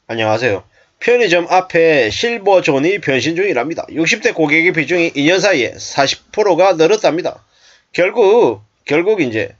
안녕하세요. 편의점 앞에 실버존이 변신 중이랍니다. 60대 고객의 비중이 2년 사이에 40%가 늘었답니다. 결국 이제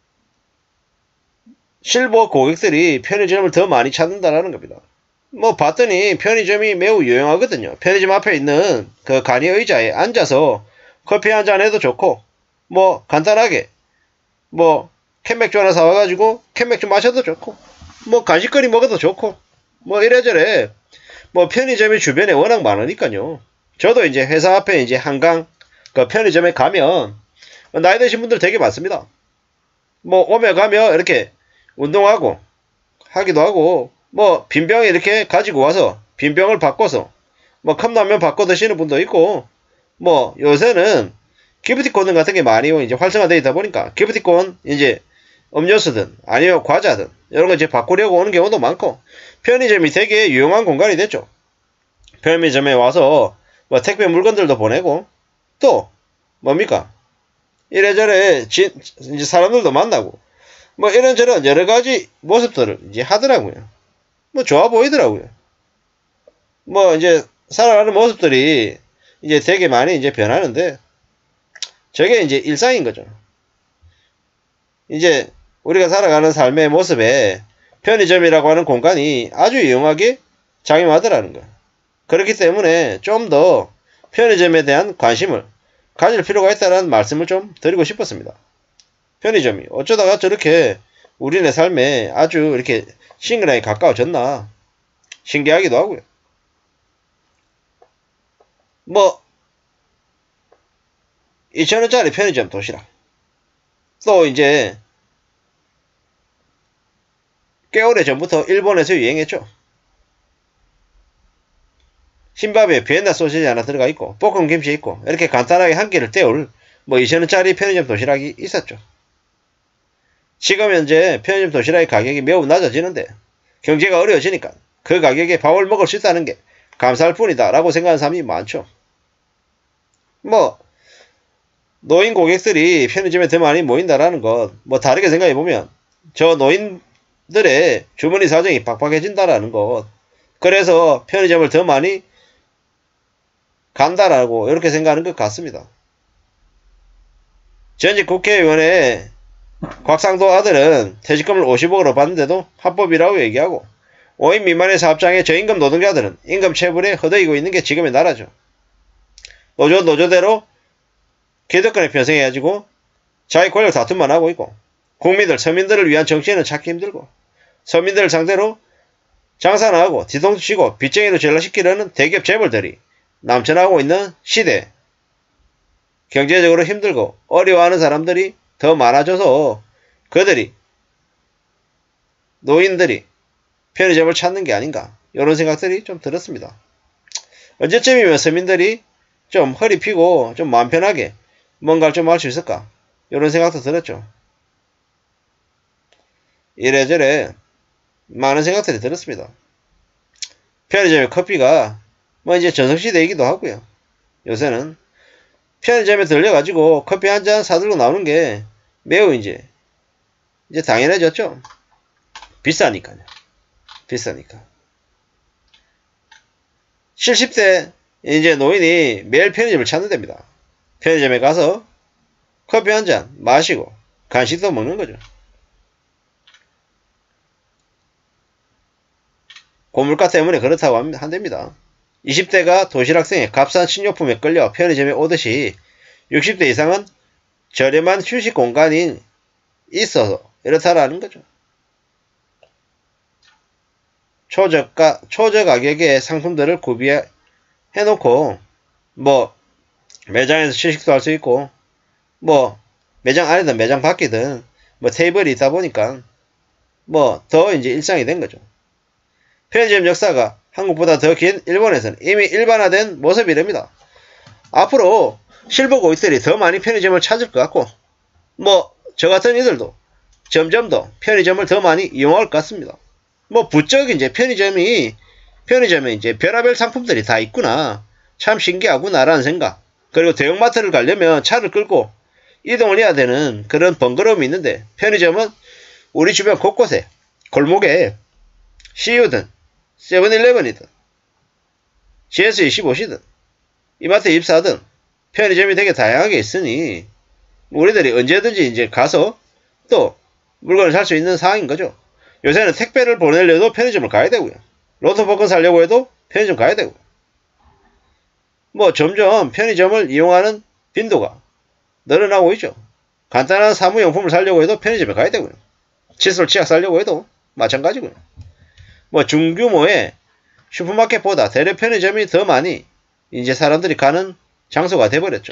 실버 고객들이 편의점을 더 많이 찾는다라는 겁니다. 뭐 봤더니 편의점이 매우 유용하거든요. 편의점 앞에 있는 그 간이 의자에 앉아서 커피 한잔 해도 좋고, 뭐 간단하게 뭐 캔맥주 하나 사와가지고 캔맥주 마셔도 좋고, 뭐 간식거리 먹어도 좋고, 뭐 이래저래 뭐 편의점이 주변에 워낙 많으니까요. 저도 이제 회사 앞에 이제 한강 그 편의점에 가면 나이 드신 분들 되게 많습니다. 뭐 오며 가며 이렇게 운동하고 하기도 하고, 뭐 빈병 이렇게 가지고 와서 빈병을 바꿔서 뭐 컵라면 바꿔 드시는 분도 있고, 뭐 요새는 기프티콘 같은 게 많이 이제 활성화되어 있다 보니까 기프티콘 이제 음료수든 아니면 과자든 이런 거 이제 바꾸려고 오는 경우도 많고, 편의점이 되게 유용한 공간이 됐죠. 편의점에 와서 뭐 택배 물건들도 보내고, 또 뭡니까 이래저래 이제 사람들도 만나고, 뭐 이런저런 여러 가지 모습들을 이제 하더라고요. 뭐 좋아 보이더라고요. 뭐 이제 살아가는 모습들이 이제 되게 많이 이제 변하는데, 저게 이제 일상인 거죠. 이제 우리가 살아가는 삶의 모습에 편의점이라고 하는 공간이 아주 유용하게 작용하더라는 거예요. 그렇기 때문에 좀 더 편의점에 대한 관심을 가질 필요가 있다는 말씀을 좀 드리고 싶었습니다. 편의점이 어쩌다가 저렇게 우리네 삶에 아주 이렇게 친근하게 가까워졌나 신기하기도 하고요. 뭐 2,000원짜리 편의점 도시락, 또 이제 꽤 오래 전부터 일본에서 유행했죠. 흰밥에 비엔나 소시지 하나 들어가 있고 볶음 김치 있고 이렇게 간단하게 한 끼를 때울 뭐 2,000원짜리 편의점 도시락이 있었죠. 지금 현재 편의점 도시락의 가격이 매우 낮아지는데 경제가 어려워지니까 그 가격에 밥을 먹을 수 있다는 게 감사할 뿐이다 라고 생각하는 사람이 많죠. 뭐 노인 고객들이 편의점에 더 많이 모인다라는 것, 뭐 다르게 생각해보면 저 노인들의 주머니 사정이 빡빡해진다라는 것, 그래서 편의점을 더 많이 간다라고 이렇게 생각하는 것 같습니다. 전직 국회의원의 곽상도 아들은 퇴직금을 50억으로 받는데도 합법이라고 얘기하고, 5인 미만의 사업장의 저임금 노동자들은 임금 체불에 허덕이고 있는 게 지금의 나라죠. 노조대로 기득권에 편성해가지고 자기 권력 다툼만 하고 있고, 국민들, 서민들을 위한 정치인은 찾기 힘들고, 서민들을 상대로 장사나 하고 뒤통수 치고 빚쟁이로 전락시키려는 대기업 재벌들이 남천하고 있는 시대, 경제적으로 힘들고 어려워하는 사람들이 더 많아져서 그들이, 노인들이 편의점을 찾는 게 아닌가, 이런 생각들이 좀 들었습니다. 언제쯤이면 서민들이 좀 허리 펴고 좀 마음 편하게 뭔가를 좀 할 수 있을까, 이런 생각도 들었죠. 이래저래 많은 생각들이 들었습니다. 편의점의 커피가 뭐 이제 전성시대이기도 하고요. 요새는 편의점에 들려가지고 커피 한 잔 사들고 나오는 게 매우 이제 당연해졌죠. 비싸니까요. 비싸니까. 70대 이제 노인이 매일 편의점을 찾는답니다. 편의점에 가서 커피 한 잔 마시고 간식도 먹는 거죠. 고물가 때문에 그렇다고 한답니다. 20대가 도시락성의 값싼 식료품에 끌려 편의점에 오듯이 60대 이상은 저렴한 휴식 공간이 있어서 이렇다라는 거죠. 초저가격의 상품들을 구비해놓고 뭐 매장에서 취식도 할 수 있고, 뭐 매장 안이든 매장 밖이든 뭐 테이블이 있다 보니까 뭐 더 이제 일상이 된 거죠. 편의점 역사가 한국보다 더 긴 일본에서는 이미 일반화된 모습이랍니다. 앞으로 실버 고객들이 더 많이 편의점을 찾을 것 같고, 뭐 저 같은 이들도 점점 더 편의점을 더 많이 이용할 것 같습니다. 뭐 부쩍 이제 편의점에 이제 별의별 상품들이 다 있구나, 참 신기하구나라는 생각, 그리고 대형마트를 가려면 차를 끌고 이동을 해야 되는 그런 번거로움이 있는데, 편의점은 우리 주변 곳곳에 골목에 CU든 세븐일레븐이든 GS25시든 이마트에 입사하든 편의점이 되게 다양하게 있으니 우리들이 언제든지 이제 가서 또 물건을 살 수 있는 상황인 거죠. 요새는 택배를 보내려도 편의점을 가야 되고요. 로또복권 사려고 해도 편의점 가야 되고, 뭐 점점 편의점을 이용하는 빈도가 늘어나고 있죠. 간단한 사무용품을 사려고 해도 편의점에 가야 되고요. 칫솔 치약 사려고 해도 마찬가지고요. 뭐 중규모의 슈퍼마켓보다 대려 편의점이 더 많이 이제 사람들이 가는 장소가 돼버렸죠.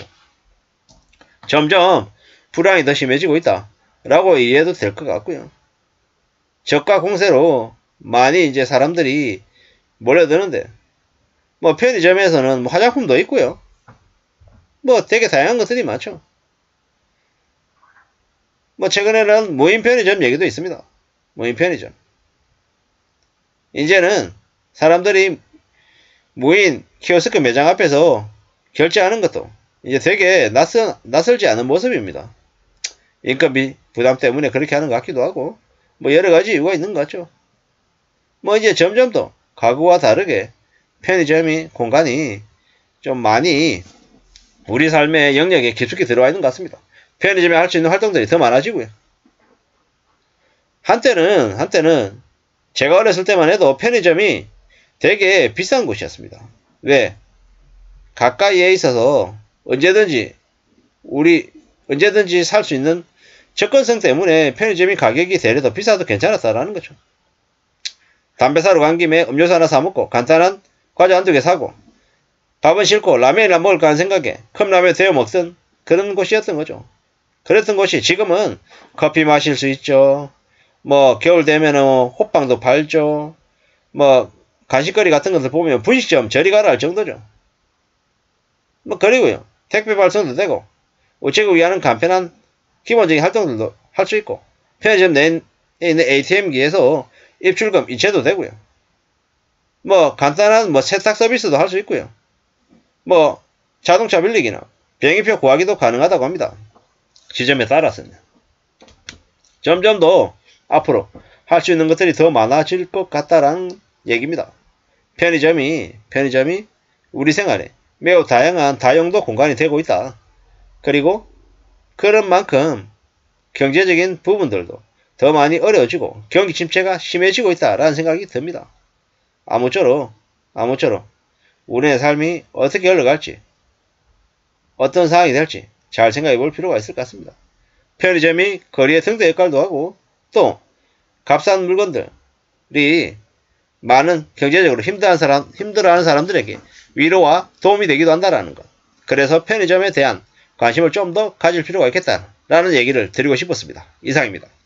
점점 불황이 더 심해지고 있다 라고 이해해도 될 것 같고요. 저가 공세로 많이 이제 사람들이 몰려드는데, 뭐 편의점에서는 뭐 화장품도 있고요. 뭐 되게 다양한 것들이 많죠. 뭐 최근에는 무인 편의점 얘기도 있습니다. 무인 편의점. 이제는 사람들이 무인 키오스크 매장 앞에서 결제하는 것도 이제 되게 낯설지 않은 모습입니다. 인건비 부담 때문에 그렇게 하는 것 같기도 하고, 뭐 여러 가지 이유가 있는 것 같죠. 뭐 이제 점점 더 과거와 다르게 편의점이 공간이 좀 많이 우리 삶의 영역에 깊숙이 들어와 있는 것 같습니다. 편의점에 할 수 있는 활동들이 더 많아지고요. 한때는 제가 어렸을 때만 해도 편의점이 되게 비싼 곳이었습니다. 왜? 가까이에 있어서 언제든지 살 수 있는 접근성 때문에 편의점이 가격이 대려 더 비싸도 괜찮았다라는 거죠. 담배 사러 간 김에 음료수 하나 사 먹고 간단한 과자 한두 개 사고 밥은 싫고 라면이나 먹을까 하는 생각에 컵라면 데워 먹던 그런 곳이었던 거죠. 그랬던 곳이 지금은 커피 마실 수 있죠. 뭐 겨울 되면은 호빵도 팔죠. 뭐 간식거리 같은 것들 보면 분식점 저리 가라 할 정도죠. 뭐 그리고요, 택배 발송도 되고 우체국이 하는 간편한 기본적인 활동들도 할 수 있고, 편의점 내에 있는 ATM기에서 입출금 이체도 되고요. 뭐 간단한 뭐 세탁 서비스도 할 수 있고요. 뭐 자동차 빌리기나 비행기표 구하기도 가능하다고 합니다. 지점에 따라서는. 점점 더 앞으로 할 수 있는 것들이 더 많아질 것 같다라는 얘기입니다. 편의점이 우리 생활에 매우 다양한 다용도 공간이 되고 있다. 그리고 그런 만큼 경제적인 부분들도 더 많이 어려워지고 경기 침체가 심해지고 있다라는 생각이 듭니다. 아무쪼록 우리의 삶이 어떻게 흘러갈지, 어떤 상황이 될지 잘 생각해 볼 필요가 있을 것 같습니다. 편의점이 거리의 등대 역할도 하고, 또 값싼 물건들이 많은 경제적으로 힘들어하는 사람들에게 위로와 도움이 되기도 한다라는 것. 그래서 편의점에 대한 관심을 좀 더 가질 필요가 있겠다라는 얘기를 드리고 싶었습니다. 이상입니다.